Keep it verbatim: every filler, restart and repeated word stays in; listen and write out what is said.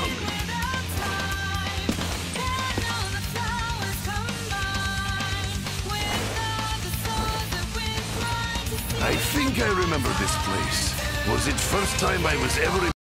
hungry. I think I remember this place. Was it first time I was ever in